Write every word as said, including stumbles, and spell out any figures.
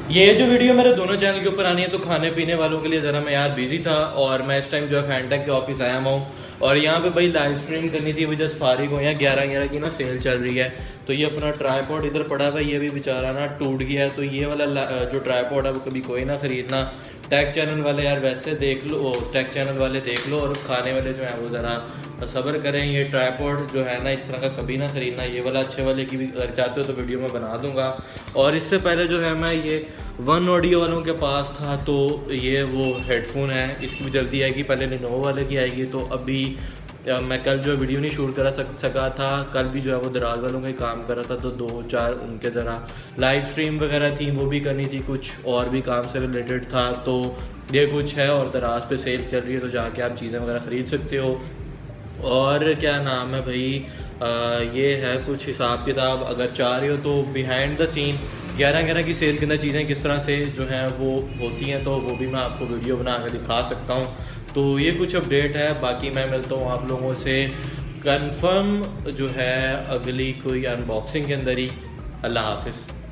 ये जो वीडियो मेरे दोनों चैनल के ऊपर आनी है तो खाने पीने वालों के लिए ज़रा मैं यार बिजी था और मैं इस टाइम जो है फैंटेक के ऑफिस आया हुआ हूँ और यहाँ पे भाई लाइव स्ट्रीम करनी थी। अभी जस्ट फारिग हो, यहाँ ग्यारह ग्यारह की ना सेल चल रही है। तो ये अपना ट्राईपॉड इधर पड़ा हुआ है, ये भी बेचारा ना टूट गया है। तो ये वाला जो ट्राईपॉड है वो कभी कोई ना ख़रीदना। टेक चैनल वाले यार वैसे देख लो, टेक चैनल वाले देख लो, और खाने वाले जो हैं वो ज़रा सब्र करें। ये ट्राईपॉड जो है ना इस तरह का कभी ना ख़रीदना। ये वाला अच्छे वाले की भी अगर चाहते हो तो वीडियो में बना दूंगा। और इससे पहले जो है मैं ये वन ऑडियो वालों के पास था, तो ये वो हेडफोन है, इसकी भी जल्दी आएगी। पहले लिनोवो वाले की आएगी। तो अभी मैं कल जो वीडियो नहीं शूट करा सक सका था, कल भी जो है वो दराज वालों का ही काम कर रहा था। तो दो चार उनके ज़रा लाइव स्ट्रीम वगैरह थी, वो भी करनी थी, कुछ और भी काम से रिलेटेड था। तो ये कुछ है और दराज पे सेल चल रही है, तो जाके आप चीज़ें वगैरह ख़रीद सकते हो। और क्या नाम है भाई, आ, ये है कुछ हिसाब किताब। अगर चाह रहे हो तो बिहाइंड द सीन ग्यारह ग्यारह की सेल के अंदर चीज़ें किस तरह से जो हैं वो होती हैं, तो वो भी मैं आपको वीडियो बना कर दिखा सकता हूँ। तो ये कुछ अपडेट है। बाकी मैं मिलता हूँ आप लोगों से कंफर्म जो है अगली कोई अनबॉक्सिंग के अंदर ही। अल्लाह हाफिज़।